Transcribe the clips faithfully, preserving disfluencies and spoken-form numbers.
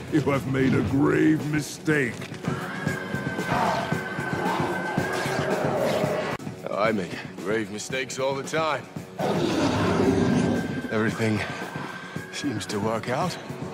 You have made a grave mistake. I make grave mistakes all the time. Everything seems to work out.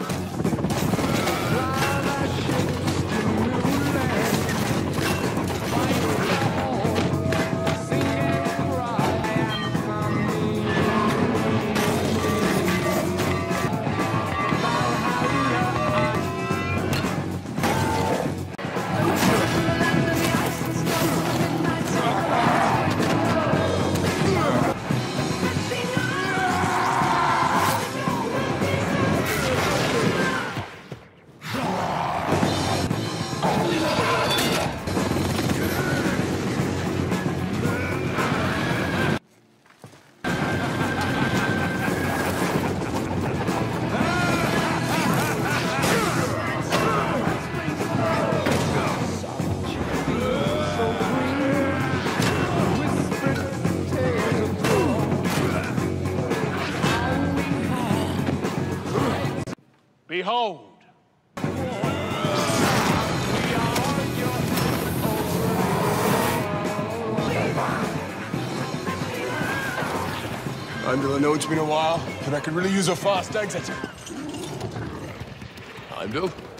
Behold! Heimdall, I know it's been a while, but I could really use a fast exit. Heimdall?